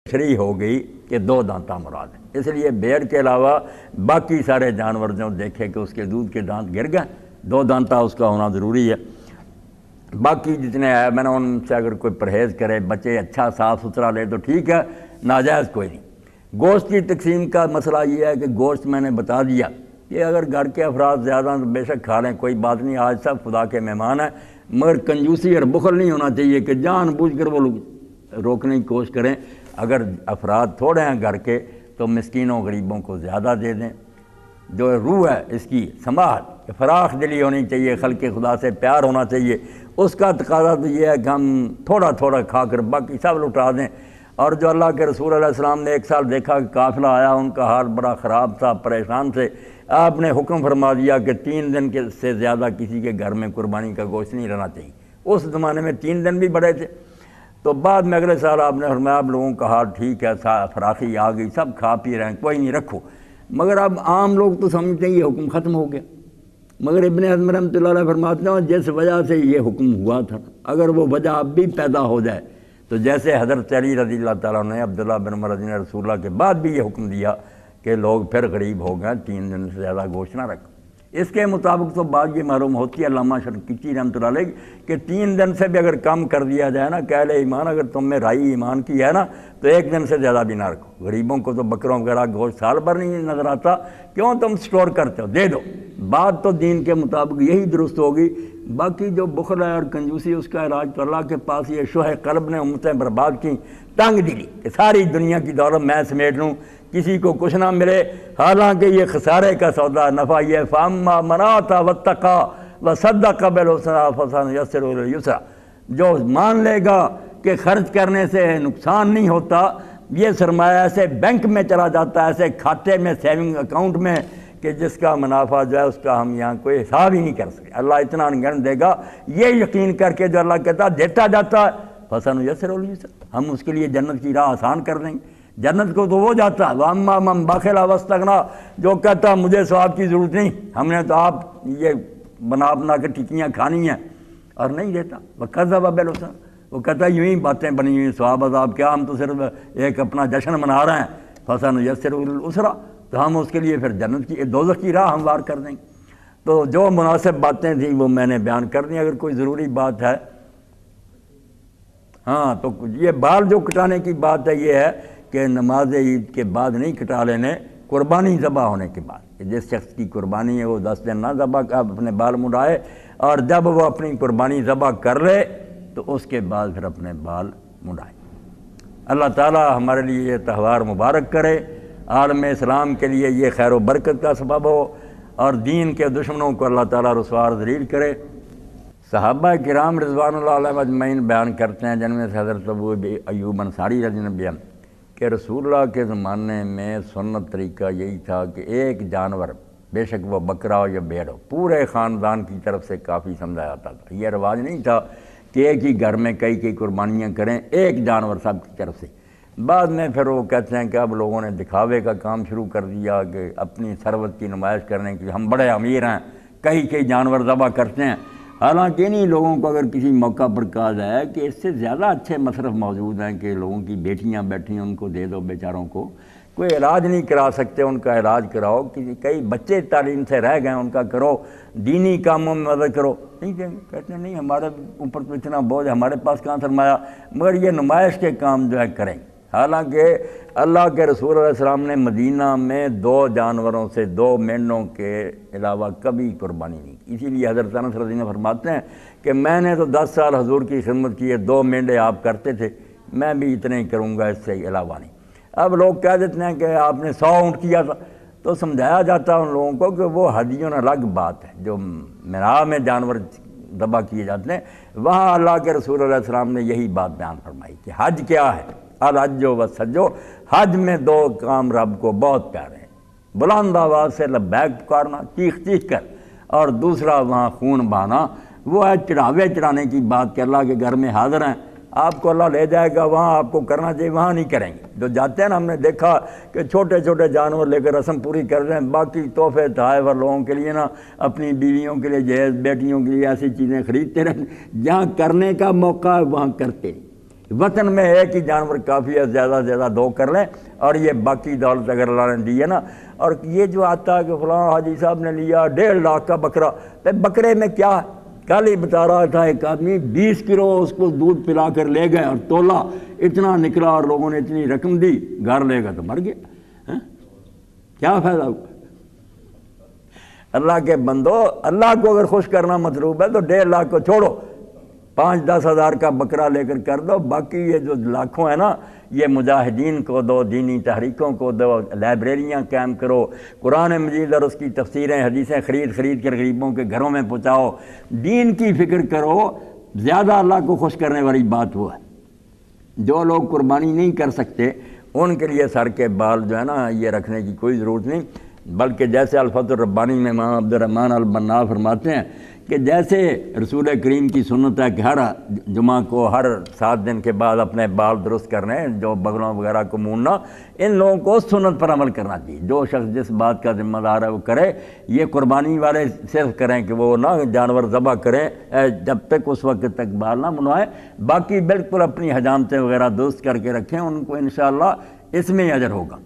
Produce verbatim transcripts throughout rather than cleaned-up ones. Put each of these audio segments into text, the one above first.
شری ہو گئی کہ دو دانتا مراد ہے، اس لیے بھیڑ کے علاوہ باقی سارے جانور جو دیکھے کہ اس کے دودھ کے دانت گر گئے، دو دانتا اس کا ہونا ضروری ہے۔ باقی جتنے آئے میں نے ان سے اگر کوئی پرہیز کرے، بچے اچھا صاف ستھرا لے تو ٹھیک ہے، ناجائز کوئی نہیں۔ گوشت کی تقسیم کا مسئلہ یہ ہے کہ گوشت میں نے بتا دیا کہ اگر گھر کے افراد زیادہ تو بے شک کھا لیں، کوئی بات نہیں، آج سب خدا کے مہمان ہیں، مگر کنجوسی اور بخل نہیں ہونا چاہیے کہ جان بوجھ کر وہ لوگ روکنے کی کوشش کریں۔ اگر افراد تھوڑے ہیں گھر کے تو مسکینوں غریبوں کو زیادہ دے دیں۔ جو روح ہے اس کی سماحت، فراخ دلی ہونی چاہیے، خلق خدا سے پیار ہونا چاہیے، اس کا تقاضا تو یہ ہے کہ ہم تھوڑا تھوڑا کھا کر باقی سب لٹا دیں۔ اور جو اللہ کے رسول علیہ السلام نے ایک سال دیکھا کہ قافلہ آیا، ان کا حال بڑا خراب تھا، پریشان تھے، آپ نے حکم فرما دیا کہ تین دن کے سے زیادہ کسی کے گھر میں قربانی کا گوشت نہیں رہنا چاہیے۔ اس زمانے میں تین دن بھی بڑے تھے۔ تو بعد میں اگلے سال آپ نے فرمایا آپ لوگوں کا حال ٹھیک ہے، فراخی آ گئی، سب کھا پی رہے ہیں، کوئی نہیں رکھو۔ مگر اب عام لوگ تو سمجھتے ہیں یہ حکم ختم ہو گیا، مگر ابن حزم رحمۃ اللہ علیہ فرماتے ہیں جس وجہ سے یہ حکم ہوا تھا اگر وہ وجہ اب بھی پیدا ہو جائے تو جیسے حضرت علی رضی اللہ تعالیٰ نے عبداللہ بن عمر رضی اللہ رسول اللہ کے بعد بھی یہ حکم دیا کہ لوگ پھر غریب ہو گئے، تین دن سے زیادہ گوشت نہ رکھو۔ اس کے مطابق تو بات یہ معلوم ہوتی ہے علامہ شنقیطی رحمۃ اللہ علیہ کہ تین دن سے بھی اگر کم کر دیا جائے نا، کہ اہل ایمان اگر تم میں رائی ایمان کی ہے نا تو ایک دن سے زیادہ بھی نہ رکھو۔ غریبوں کو تو بکروں وغیرہ گوشت سال بھر نہیں نظر آتا، کیوں تم سٹور کرتے ہو، دے دو۔ بات تو دین کے مطابق یہی درست ہوگی۔ باقی جو بخل ہے اور کنجوسی، اس کا علاج تو اللہ کے پاس یہ شوہ قلب نے امتیں برباد کی، تنگ دلی کہ ساری دنیا کی دولت میں سمیٹ لوں، کسی کو کچھ نہ ملے، حالانکہ یہ خسارے کا سودا، نفع یہ فاما مناتا واتقا وصدق بالحسنی فسنیسرہ للعسریٰ۔ جو مان لے گا کہ خرچ کرنے سے نقصان نہیں ہوتا، یہ سرمایہ ایسے بینک میں چلا جاتا ہے، ایسے کھاتے میں، سیونگ اکاؤنٹ میں، کہ جس کا منافع جو ہے اس کا ہم یہاں کوئی حساب ہی نہیں کر سکتے۔ اللہ اتنا گن دے گا، یہ یقین کر کے جو اللہ کہتا ہے دیتا جاتا ہے، فسنیسرہ للعسریٰ، ہم اس کے لیے جنت کی راہ آسان کر دیں گے۔ جنت کو تو وہ جاتا ہے وَأَمَّا مَن بَخِلَ وَاسْتَغْنَىٰ، جو کہتا مجھے ثواب کی ضرورت نہیں، ہم نے تو آپ یہ بنا بنا کے ٹکیاں کھانی ہیں، اور نہیں دیتا۔ وَكَذَّبَ بِالْحُسْنَىٰ، وہ کہتا ہے یوں ہی باتیں بنی ہوئی، ثواب عذاب کیا، ہم تو صرف ایک اپنا جشن منا رہے ہیں۔ فَسَنُيَسِّرُهُ لِلْعُسْرَىٰ، تو ہم اس کے لیے پھر جنت کی دوزخ کی راہ ہموار کر دیں گے۔ تو جو مناسب باتیں تھیں وہ میں نے بیان کر دیں۔ اگر کوئی ضروری بات ہے، ہاں، تو یہ بال جو کٹانے کی بات ہے یہ ہے کہ نماز عید کے بعد نہیں کٹا لینے، قربانی ذبح ہونے کے بعد۔ جس شخص کی قربانی ہے وہ دس دن نہ ذبح کا اپنے بال مڈائے، اور جب وہ اپنی قربانی ذبح کر لے تو اس کے بعد پھر اپنے بال مڈائے۔ اللہ تعالی ہمارے لیے یہ تہوار مبارک کرے، عالم اسلام کے لیے یہ خیر و برکت کا سبب ہو، اور دین کے دشمنوں کو اللہ تعالی رسوا ذلیل کرے۔ صحابہ کرام رضوان اللہ علیہم اجمعین بیان کرتے ہیں، جن میں سے حضرت ابو ایوب انصاری رضی اللہ عنہ بیان کہ رسول اللہ کے زمانے میں سنت طریقہ یہی تھا کہ ایک جانور، بے شک وہ بکرا ہو یا بھیڑ ہو، پورے خاندان کی طرف سے کافی سمجھا جاتا تھا۔ یہ رواج نہیں تھا کہ ایک ہی گھر میں کئی کئی قربانیاں کریں، ایک جانور سب کی طرف سے۔ بعد میں پھر وہ کہتے ہیں کہ اب لوگوں نے دکھاوے کا کام شروع کر دیا کہ اپنی ثروت کی نمائش کرنے کی، ہم بڑے امیر ہیں، کئی کئی جانور ذبح کرتے ہیں۔ حالانکہ انہی لوگوں کو اگر کسی موقع پر کہا جائے کہ اس سے زیادہ اچھے مصرف موجود ہیں کہ لوگوں کی بیٹیاں بیٹھی ہیں ان کو دے دو، بیچاروں کو کوئی علاج نہیں کرا سکتے ان کا علاج کراؤ، کسی کئی بچے تعلیم سے رہ گئے ان کا کرو، دینی کاموں میں مدد کرو، نہیں دیں گے، کہتے ہیں نہیں ہمارے اوپر تو اتنا بوجھ، ہمارے پاس کہاں سرمایہ، مگر یہ نمائش کے کام جو ہے کریں۔ حالانکہ اللہ کے رسول علیہ السلام نے مدینہ میں دو جانوروں سے، دو مینڈوں کے علاوہ کبھی قربانی نہیں کی۔ اسی لیے حضرت انس رضی اللہ عنہ فرماتے ہیں کہ میں نے تو دس سال حضور کی خدمت کی ہے، دو مینڈے آپ کرتے تھے، میں بھی اتنے ہی کروں گا، اس سے علاوہ نہیں۔ اب لوگ کہہ دیتے ہیں کہ آپ نے سو اونٹ کیا تھا، تو سمجھایا جاتا ہے ان لوگوں کو کہ وہ ہدیوں الگ بات ہے، جو میراث میں جانور ذبح کیے جاتے ہیں وہاں اللہ کے رسول علیہ السلام نے یہی بات بیان فرمائی کہ حج کیا ہے، الحج والسجو، حج میں دو کام رب کو بہت پیارے ہیں، بلند آواز سے لبیک پکارنا چیخ چیخ کر، اور دوسرا وہاں خون بہانا، وہ ہے چڑھاوے چڑھانے کی بات کہ اللہ کے گھر میں حاضر ہیں، آپ کو اللہ لے جائے گا وہاں آپ کو کرنا چاہیے، وہاں نہیں کریں گے۔ جو جاتے ہیں نا، ہم نے دیکھا کہ چھوٹے چھوٹے جانور لے کر رسم پوری کر رہے ہیں، باقی تحفے تحائف اور لوگوں کے لیے نا، اپنی بیویوں کے لیے جہیز، بیٹیوں کے لیے ایسی چیزیں خریدتے رہتے ہیں، جہاں کرنے کا موقع ہے وہاں کرتے نہیں۔ وطن میں ایک ہی جانور کافی ہے، زیادہ سے زیادہ دو کر لیں، اور یہ باقی دولت اگر اللہ نے دی ہے نا. اور یہ جو آتا ہے کہ فلاں حاجی صاحب نے لیا ڈیڑھ لاکھ کا بکرا، تو بکرے میں کیا ہے؟ کل ہی بتا رہا تھا ایک آدمی بیس کلو اس کو دودھ پلا کر لے گئے اور تولا، اتنا نکلا اور لوگوں نے اتنی رقم دی، گھر لے گا تو مر گیا. ہاں؟ کیا فائدہ ہوا؟ اللہ کے بندو، اللہ کو اگر خوش کرنا مطلوب ہے تو ڈیڑھ لاکھ کو چھوڑو، پانچ دس ہزار کا بکرا لے کر کر دو. باقی یہ جو لاکھوں ہیں نا، یہ مجاہدین کو دو، دینی تحریکوں کو دو، لائبریریاں قائم کرو، قرآن مجید اور اس کی تفسیریں حدیثیں خرید خرید کر غریبوں کے گھروں میں پہنچاؤ، دین کی فکر کرو. زیادہ اللہ کو خوش کرنے والی بات وہ ہے. جو لوگ قربانی نہیں کر سکتے ان کے لیے سر کے بال جو ہے نا یہ رکھنے کی کوئی ضرورت نہیں، بلکہ جیسے الفتح الربانی میں امام عبد الرحمن البنا فرماتے ہیں کہ جیسے رسول کریم کی سنت ہے کہ ہر جمعہ کو ہر سات دن کے بعد اپنے بال درست کرنے، جو بغلوں وغیرہ کو موننا، ان لوگوں کو سنت پر عمل کرنا چاہیے. جو شخص جس بات کا ذمہ دار ہے وہ کرے. یہ قربانی والے صرف کریں کہ وہ نہ جانور ذبح کریں جب تک اس وقت تک بال نہ منوائیں، باقی بالکل اپنی حجامتیں وغیرہ درست کر کے رکھیں، ان کو انشاءاللہ اس میں اجر ہوگا.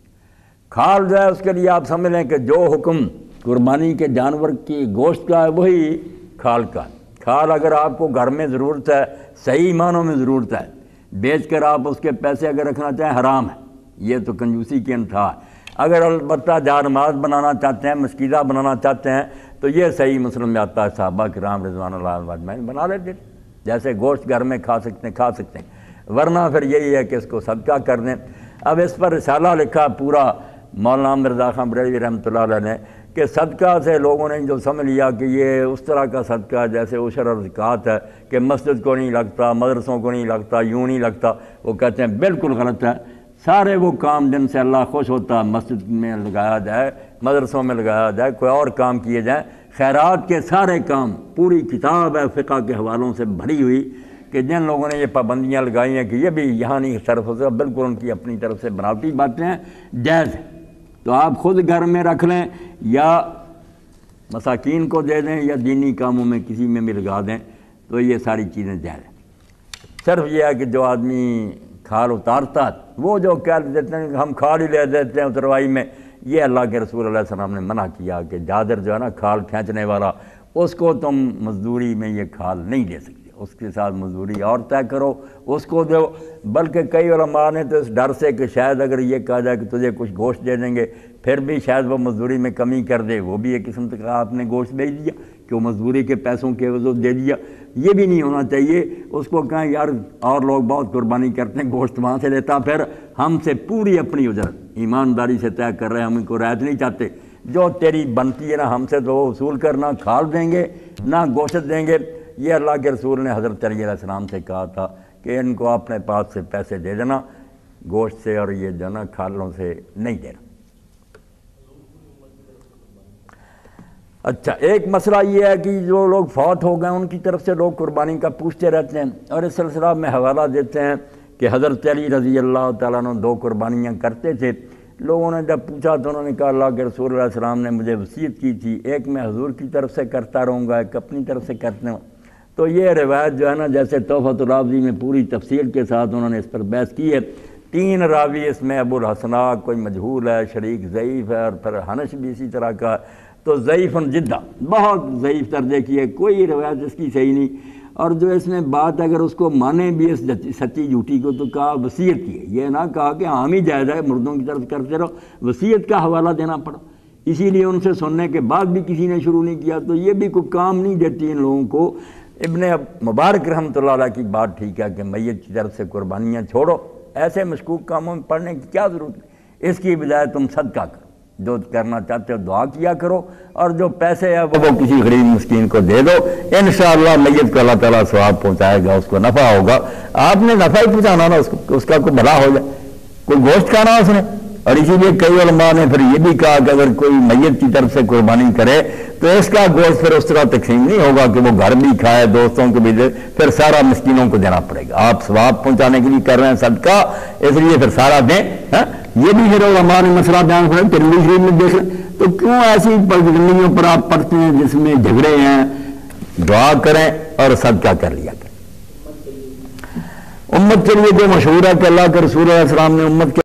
کھال جو ہے اس کے لیے آپ سمجھ لیں کہ جو حکم قربانی کے جانور کی گوشت کا ہے وہی کھال کا. کھال اگر آپ کو گھر میں ضرورت ہے، صحیح معنوں میں ضرورت ہے، بیچ کر آپ اس کے پیسے اگر رکھنا چاہیں حرام ہے، یہ تو کنجوسی کی انتہا ہے. اگر البتہ جانماز بنانا چاہتے ہیں، مشکیزہ بنانا چاہتے ہیں تو یہ صحیح مسلم میں آتا ہے، صحابہ کرام رضوان اللہ اجمعین بنا لیتے، جیسے گوشت گھر میں کھا سکتے ہیں کھا سکتے ہیں، ورنہ پھر یہی ہے کہ اس کو صدقہ کر دیں. اب اس پر رسالہ لکھا پورا مولانا مرزا خان بریلوی رحمۃ اللہ علیہ نے کہ صدقہ سے لوگوں نے جو سمجھ لیا کہ یہ اس طرح کا صدقہ جیسے عشر اور زکوٰۃ ہے کہ مسجد کو نہیں لگتا، مدرسوں کو نہیں لگتا، یوں نہیں لگتا. وہ کہتے ہیں بالکل غلط ہے. سارے وہ کام جن سے اللہ خوش ہوتا ہے مسجد میں لگایا جائے، مدرسوں میں لگایا جائے، کوئی اور کام کیے جائیں. خیرات کے سارے کام، پوری کتاب ہے فقہ کے حوالوں سے بھری ہوئی کہ جن لوگوں نے یہ پابندیاں لگائی ہیں کہ یہ بھی یہاں نہیں صرف ہو سکتا، بالکل ان کی اپنی طرف سے بناوٹی باتیں ہیں، جائز ہے. تو آپ خود گھر میں رکھ لیں یا مساکین کو دے دیں یا دینی کاموں میں کسی میں بھی لگا دیں، تو یہ ساری چیزیں جائز ہیں. صرف یہ ہے کہ جو آدمی کھال اتارتا وہ جو کہہ دیتے ہیں کہ ہم کھال ہی لے دیتے ہیں اتروائی میں، یہ اللہ کے رسول علیہ السلام نے منع کیا کہ جادر جو ہے نا کھال کھینچنے والا، اس کو تم مزدوری میں یہ کھال نہیں دے سکتے، اس کے ساتھ مزدوری اور طے کرو، اس کو دو. بلکہ کئی علماء نے تو اس ڈر سے کہ شاید اگر یہ کہا جائے کہ تجھے کچھ گوشت دے دیں گے پھر بھی شاید وہ مزدوری میں کمی کر دے، وہ بھی ایک قسم کا آپ نے گوشت بیچ دیا کہ وہ مزدوری کے پیسوں کے وجہ دے دیا. یہ بھی نہیں ہونا چاہیے. اس کو کہیں یار اور لوگ بہت قربانی کرتے ہیں، گوشت وہاں سے لیتا، پھر ہم سے پوری اپنی اجرت ایمانداری سے طے کر رہے ہیں، ہم ان کو رعایت نہیں چاہتے. جو تیری بنتی ہے نا ہم سے تو وہ وصول کرنا، کھال دیں گے نہ گوشت دیں گے. یہ اللہ کے رسول نے حضرت علی علیہ السلام سے کہا تھا کہ ان کو اپنے پاس سے پیسے دے دینا، گوشت سے اور یہ جو نا کھالوں سے نہیں دینا. اچھا، ایک مسئلہ یہ ہے کہ جو لوگ فوت ہو گئے ان کی طرف سے لوگ قربانی کا پوچھتے رہتے ہیں، اور اس سلسلہ میں حوالہ دیتے ہیں کہ حضرت علی رضی اللہ تعالیٰ عنہ دو قربانیاں کرتے تھے. لوگوں نے جب پوچھا تو انہوں نے کہا اللہ کے رسول علیہ السلام نے مجھے وصیت کی تھی، ایک میں حضور کی طرف سے کرتا رہوں گا، ایک اپنی طرف سے کرتے ہوں. تو یہ روایت جو ہے نا جیسے تحفۃ الراوی میں پوری تفصیل کے ساتھ انہوں نے اس پر بحث کی ہے. تین راوی اس میں، ابو الحسناء کوئی مجہول ہے، شریک ضعیف ہے، اور پھر حنش بھی اسی طرح کا، تو ضعیف جدہ، بہت ضعیف درجے کی ہے، کوئی روایت اس کی صحیح نہیں. اور جو اس میں بات اگر اس کو مانے بھی اس سچی جھوٹی کو تو کہا وصیت کی ہے، یہ نہ کہا کہ عام ہی جائز ہے مردوں کی طرف کرتے رہو، وصیت کا حوالہ دینا پڑا. اسی لیے ان سے سننے کے بعد بھی کسی نے شروع نہیں کیا، تو یہ بھی کوئی کام نہیں دیتی ان لوگوں کو. ابن مبارک رحمۃ اللہ علیہ کی بات ٹھیک ہے کہ میت کی طرف سے قربانیاں چھوڑو، ایسے مشکوک کاموں میں پڑھنے کی کیا ضرورت ہے. اس کی بجائے تم صدقہ کرو، جو کرنا چاہتے ہو دعا کیا کرو، اور جو پیسے ہیں وہ کسی غریب مسکین کو دے دو، انشاءاللہ میت کو اللہ تعالیٰ ثواب پہنچائے گا، اس کو نفع ہوگا. آپ نے نفع ہی پہنچانا نا، اس کو اس کا کوئی بھلا ہو جائے، کوئی گوشت کھانا اس نے. اور اسی لیے کئی علماء نے پھر یہ بھی کہا کہ اگر کوئی میت کی طرف سے قربانی کرے تو اس کا گوشت پھر اس طرح تقسیم نہیں ہوگا کہ وہ گھر بھی کھائے، دوستوں کو بھی دے، پھر سارا مسکینوں کو دینا پڑے گا. آپ ثواب پہنچانے کے لیے کر رہے ہیں صدقہ، اس لیے پھر سارا دیں. یہ بھی پھر علماء نے مسئلہ بیان کرا، ترمذی شریف میں دیکھ لیں. تو کیوں ایسی پرگنیوں پر آپ پڑھتے ہیں جس میں جھگڑے ہیں؟ دعا کریں اور صدقہ کر لیا کریں. امت کے لیے جو مشہور ہے کہ اللہ کے رسول علیہ السلام نے امت کے